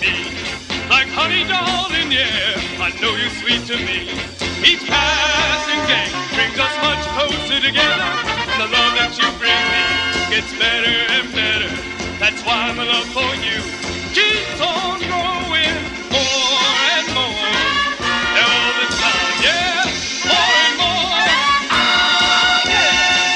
me. Like honey, darling, yeah, I know you're sweet to me. Each passing day brings us much closer together. And the love that you bring me gets better and better. That's why my love for you keeps on growing more and more. All the time, yeah, more and more. Ah, yeah.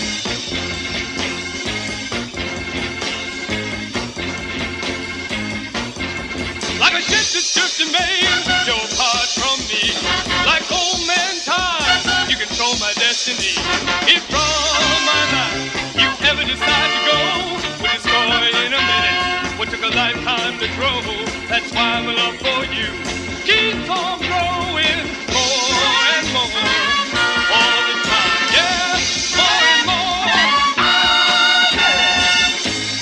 Like a ship that's drifting, babe, you're apart from me. Like old man time, you control my destiny. If from my life you ever decide to go, we'll destroy in a minute what took a lifetime to grow. That's why my love for you keeps on growing more and more. All the time, yeah, more and more. Ah, yeah.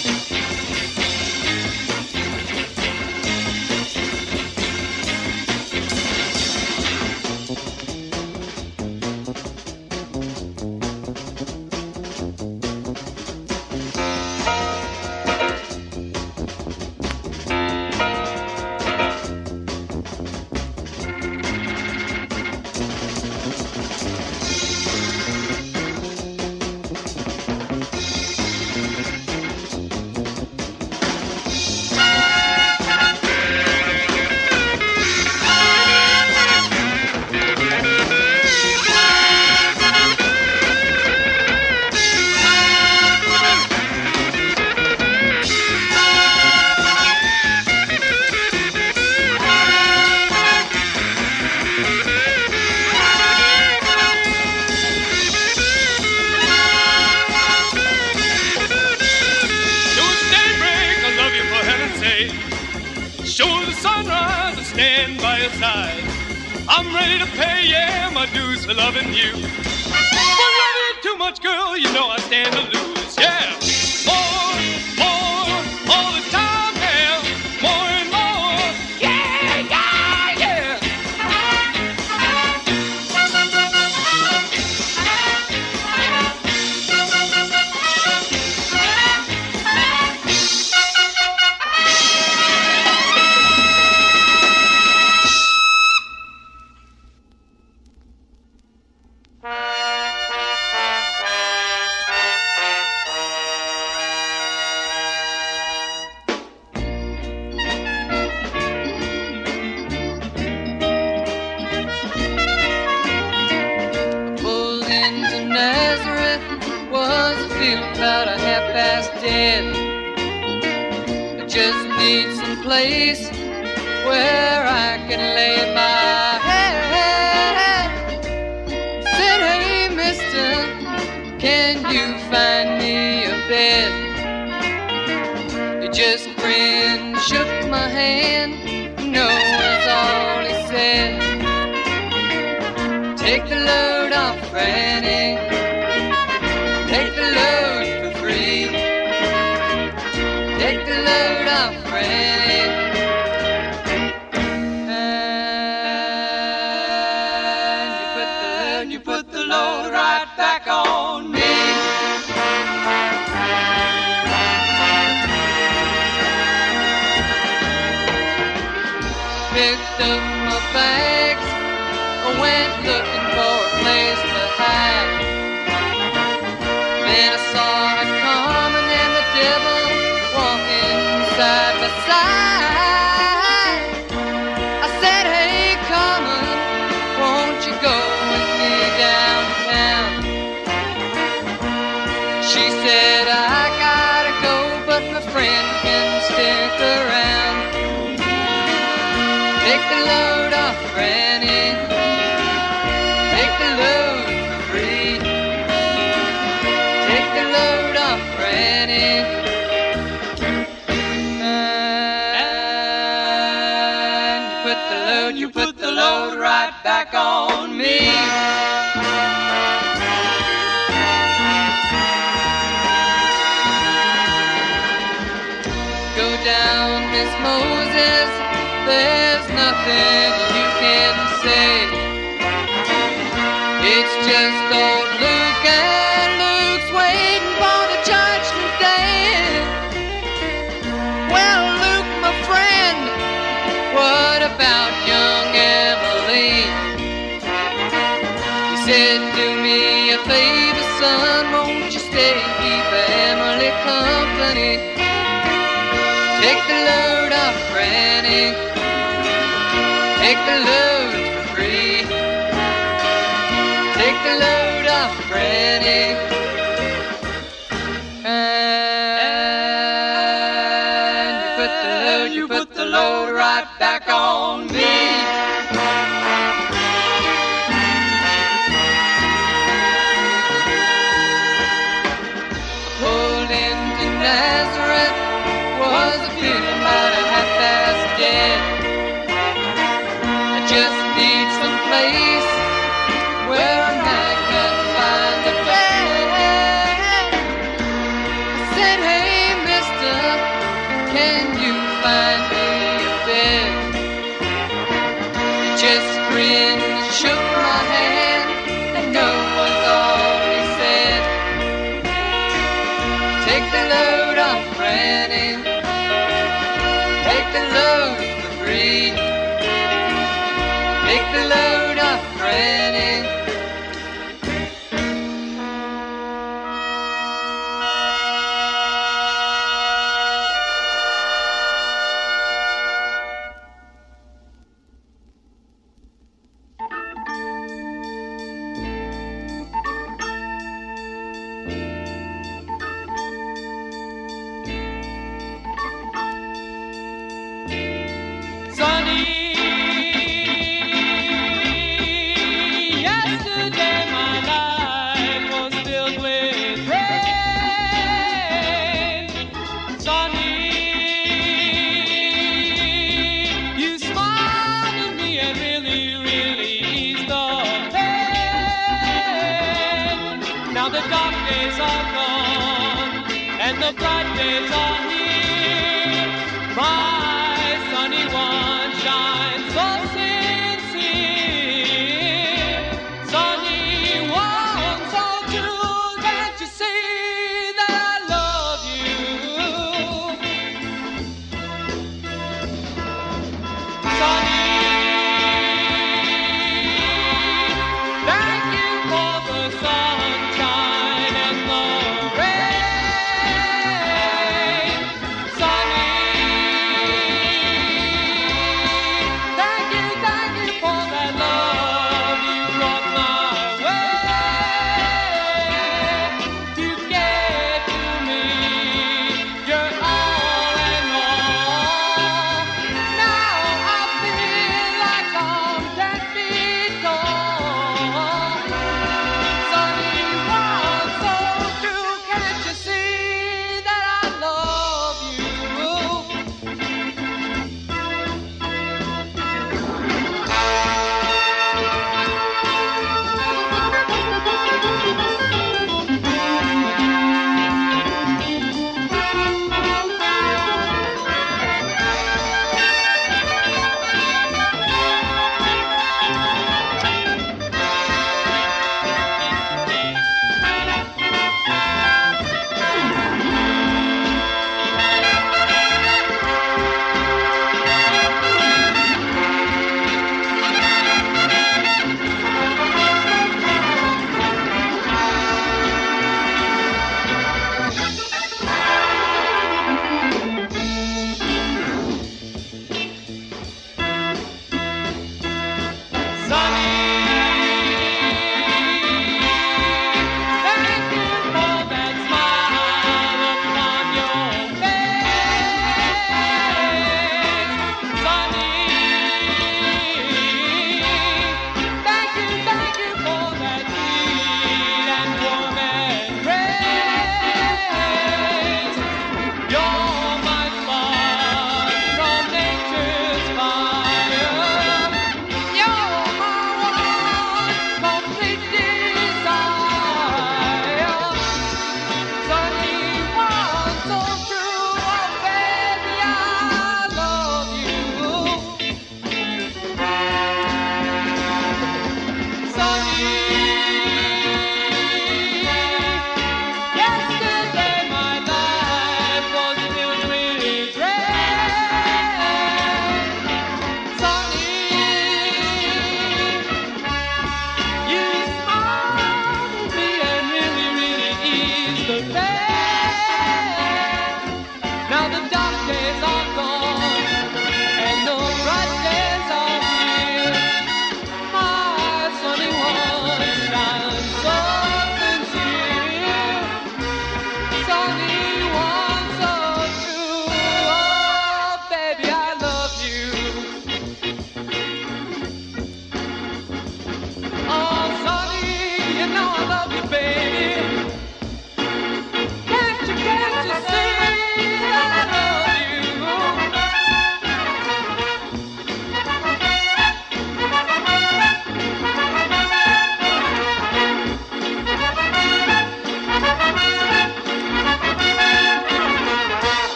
Show the sunrise, I stand by your side. I'm ready to pay, yeah, my dues for loving you. For loving you too much, girl, you know I stand to lose, yeah. More, all the time, yeah. More and more, yeah, yeah, yeah. About a half-past dead. I just need some place where I can lay my head. Said, hey, mister, can you find me a bed? He just grinned, shook my hand, no, that's all he said. Take the load off, Franny. Take the load for free. Take the load off, Franny. And you put the load right back on me. Picked up my bags, I went looking for a place to hide. Then I saw it coming and the devil walking side by side. I said, hey, comin', won't you go with me downtown? She said, I gotta go, but my friend can stick around. Take the load off, Franny. Take the load for free. Take the load off, Franny. And you put the load right back on me. Go down, Miss Moses, there's nothing you can say. It's just old Luke, and Luke's waiting for the judgment day. Well, Luke, my friend, raining. Take the load for free. Take the load off Freddie. And you put the load right back on me. Pulled into Nazareth, was feeling about a half past dead. I just need some place where I can find a bed. I said, hey mister, can you find me a bed? He just grinned and shook my hand, and no was all he said. Take the load off Franny. Take the load for free. Take the load off Franny. Now the dark days are gone and the bright days are here. My sunny one shines so sincere. Sunny one, so true. Can't you see that I love you? Sunny, thank you for the sun.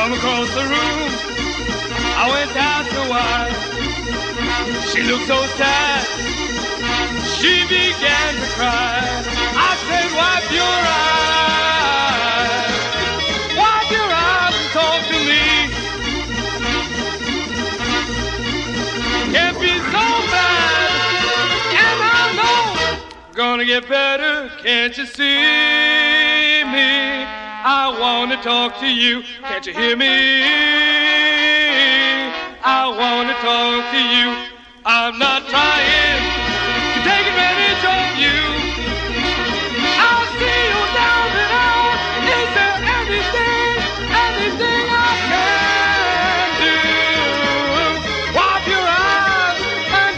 From across the room, I went to ask her why. She looked so sad, she began to cry. I said, wipe your eyes, wipe your eyes and talk to me. Can't be so bad, and I know gonna get better, can't you see me? I wanna talk to you, can't you hear me? I wanna talk to you. I'm not trying to take advantage of you. I'll see you down and out. Is there anything I can do? Wipe your eyes and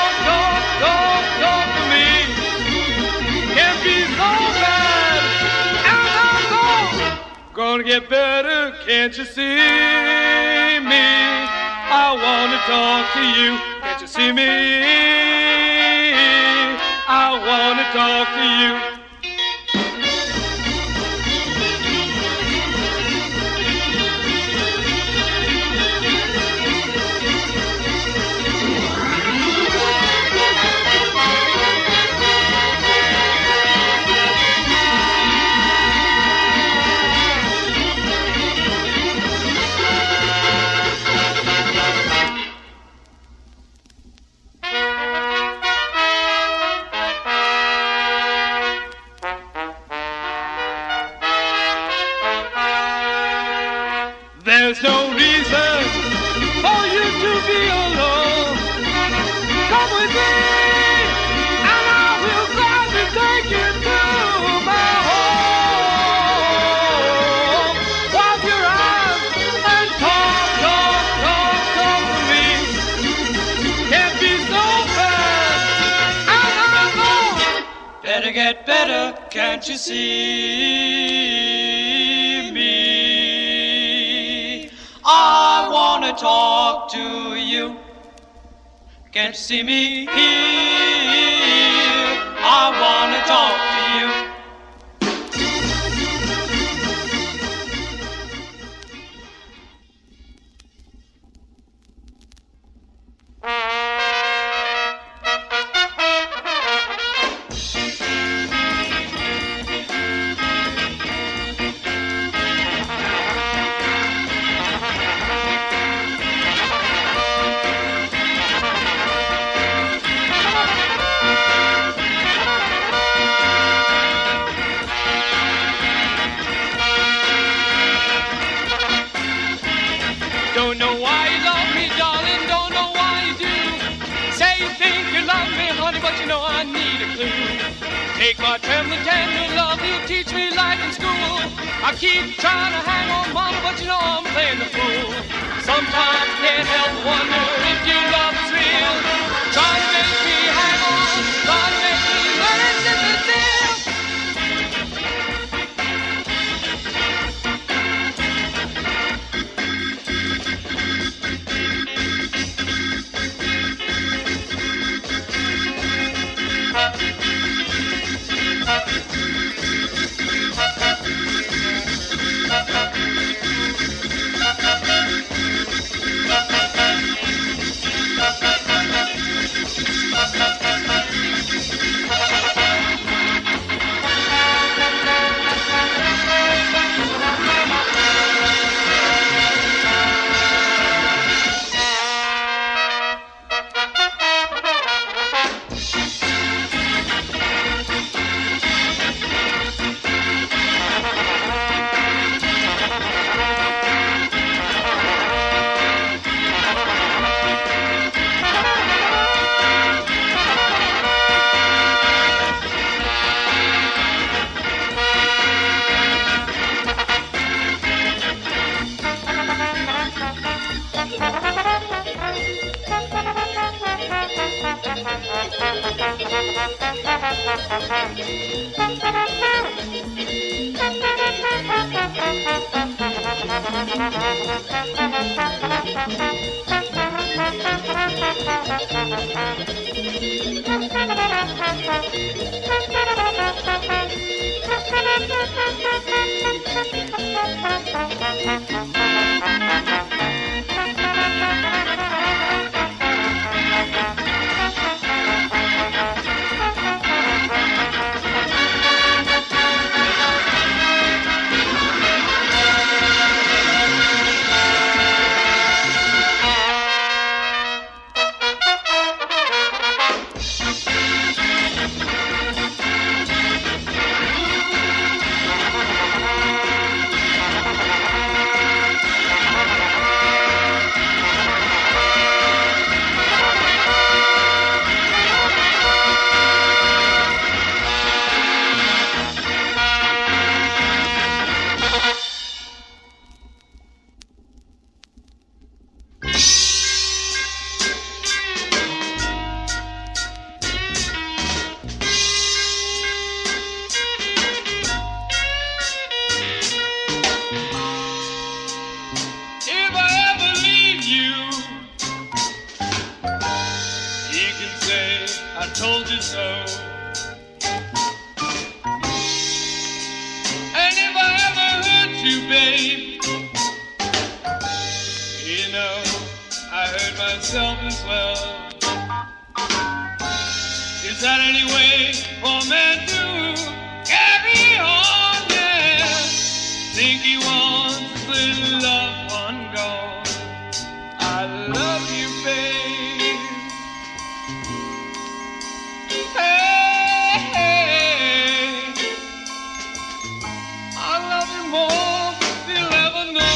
talk to me. Can't be so bad, and I'm gonna get better, can't you see me? I wanna talk to you, can't you see me? I wanna talk to you. There's no reason for you to be alone. Come with me, and I will gladly take you to my home. Wipe your eyes and talk to me. Can't be so bad, and I know better get better, can't you see me? I wanna talk to you. Can't you see me here? I wanna talk to you. Don't know why you love me, darling, don't know why you do. Say you think you love me, honey, but you know I need a clue. Take my trembling, tender love, you teach me like in school. I keep trying to hang on, mama, but you know I'm playing the fool. Sometimes can't help wonder if your love is real. Try to make me hang on, try to make me learn to feel. Thank you. told you so. And if I ever hurt you, babe, you know I hurt myself as well. Is that any way for a man to carry on? Yeah, think he wants his little loved one gone. I love you, babe. Hey, hey, I love you more than you'll ever know.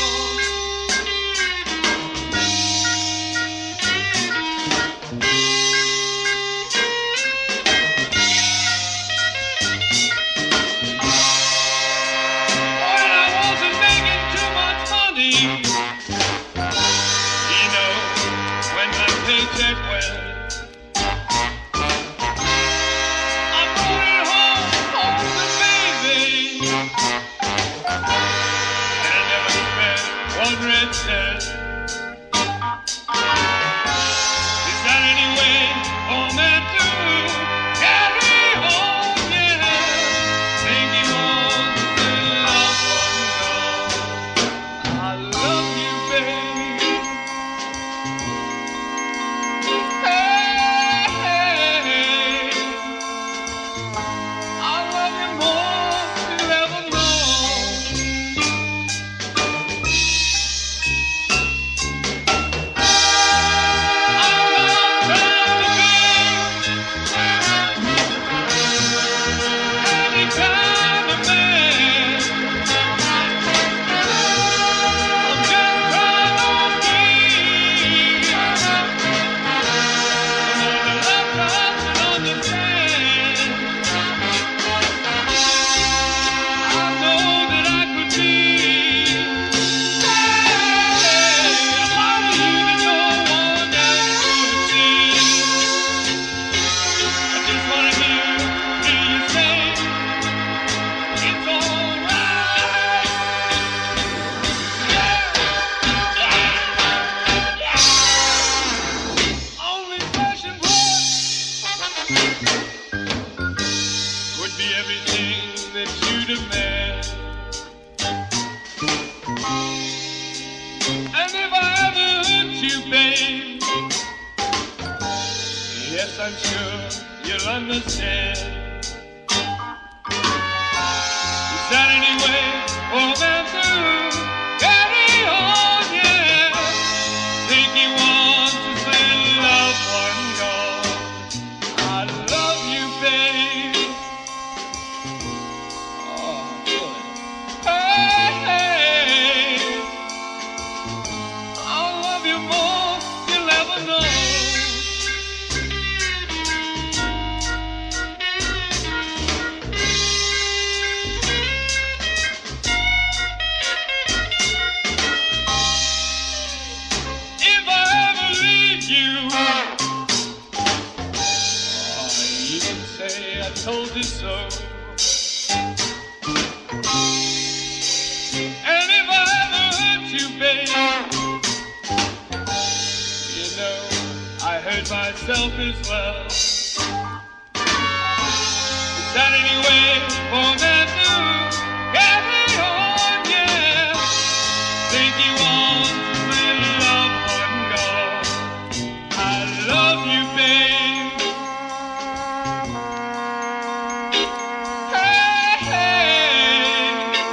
When I wasn't making too much money, you know, when my paycheck went, I brought it home to baby, and I never spent one red cent. Is that any way for a man to carry on? Yeah, think he wants his loved one gone. I love you, babe. Hey, hey, I love you more than you'll ever know. Would be everything that you demand. And if I ever hurt you, babe, yes, I'm sure you'll understand. Is that any way for a man to carry on? Yeah, think he wants his little loved one gone. I love you, babe. Oh, good. Hey, hey, I'll love you more than you'll ever know. If I ever leave you, oh, you can say I told you so. And if I ever hurt you, babe, you know I hurt myself as well. Is that any way for a man to carry on? Yeah, think he wants his little loved one gone. I love you, babe. Hey, hey,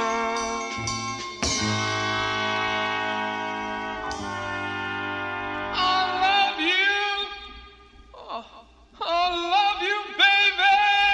I love you. Oh, I love you, baby.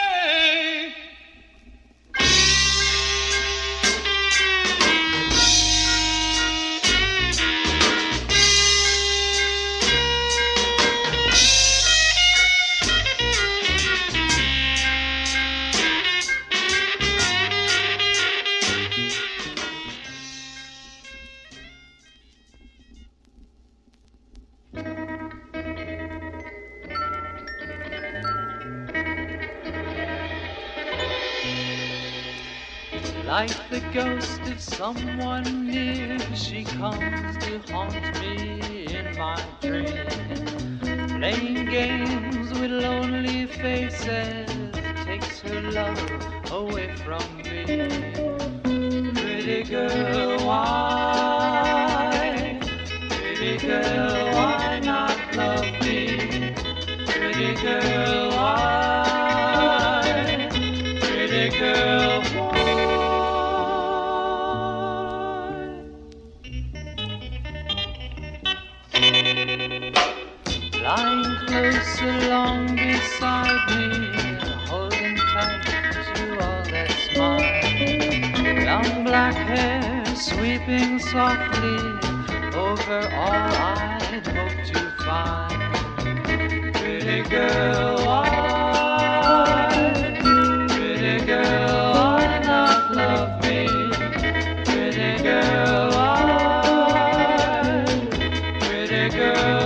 Like the ghost of someone near, she comes to haunt me in my dreams, playing games with lonely faces, takes her love away from me. Pretty girl, why? Pretty girl, why not love me? Pretty girl, why? Pretty girl, why? Lying close along beside me, holding tight to all that's mine. Long black hair sweeping softly over all I'd hoped to find. Pretty girl, why? Pretty girl, why not love me? Pretty girl, why? Pretty girl,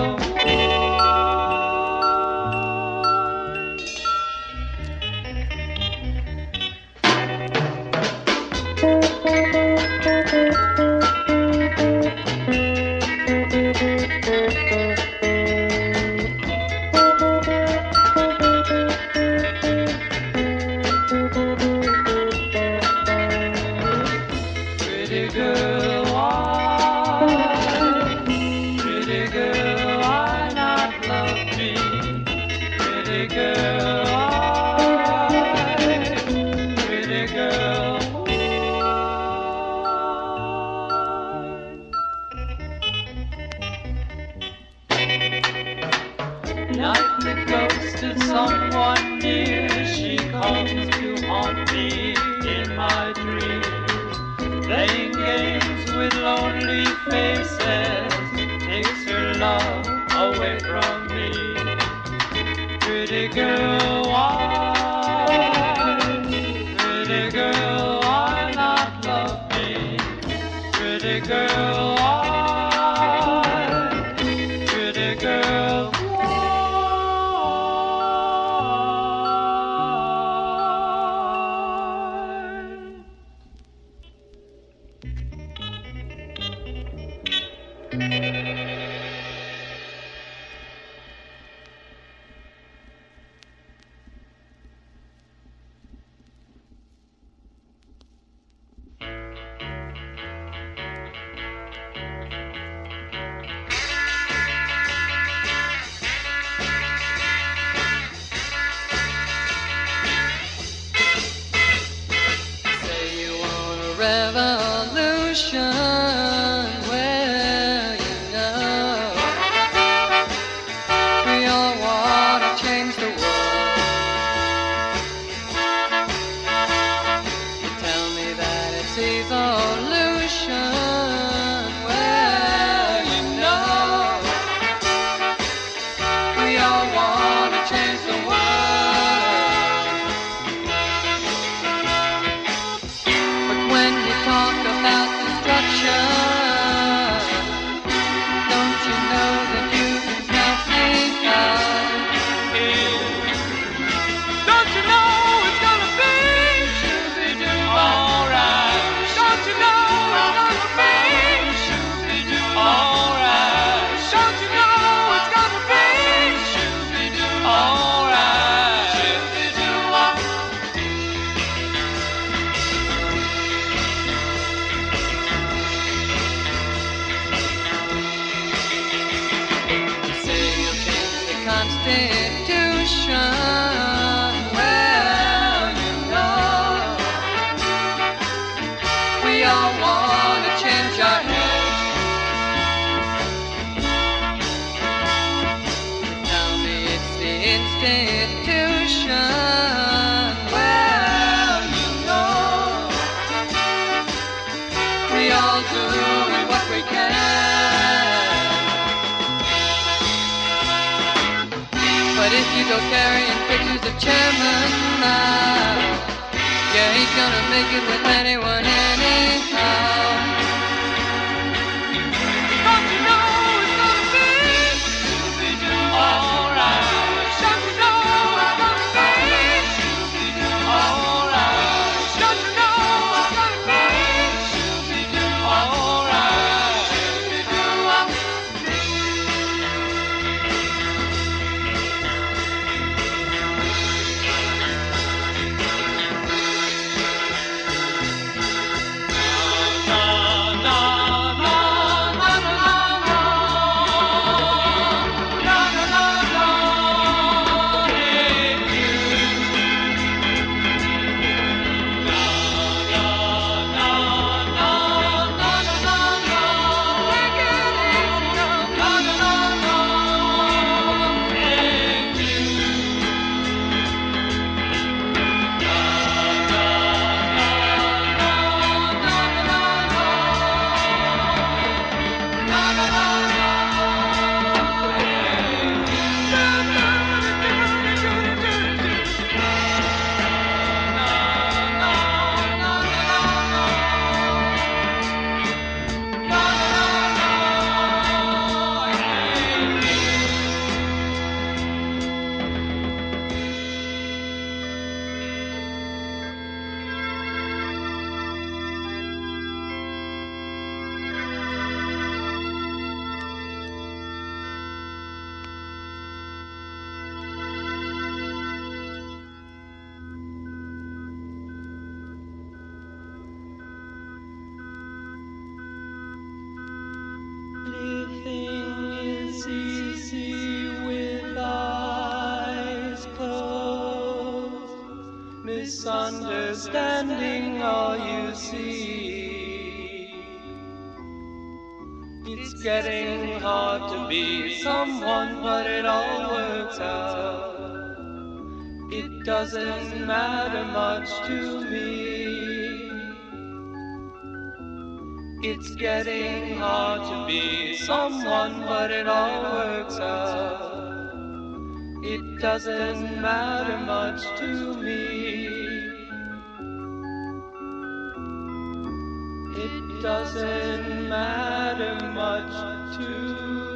like the ghost of someone near, she comes to haunt me in my dreams. Playing games with lonely faces, takes her love away from me. Pretty girl, why? Pretty girl, why not love me? Pretty girl, why? Pretty girl, revolution, well, you know, we all want to change the world. You tell me that it's evolution, well, you know, we all want to change the world. But when you talk about destruction, don't you know that you can count me out? don't you know it's gonna be alright? Don't you know it's gonna be alright? Don't you know it's gonna be alright? Say you'll change the Constitution, well, you know, we all want to change our heads. Tell me it's the institution, well, you know, we all doing what we can. But if you go carrying pictures of Chairman Mao, yeah, he's gonna make it with anyone anyhow. Don't you know it's gonna be alright? Don't you know it's gonna be alright? Don't you know it's gonna be alright? misunderstanding all you see. It's getting hard to be someone, but it all works out. It doesn't matter much to me. It's getting hard to be someone, but it all works out. It doesn't matter much to me. It doesn't matter much to me.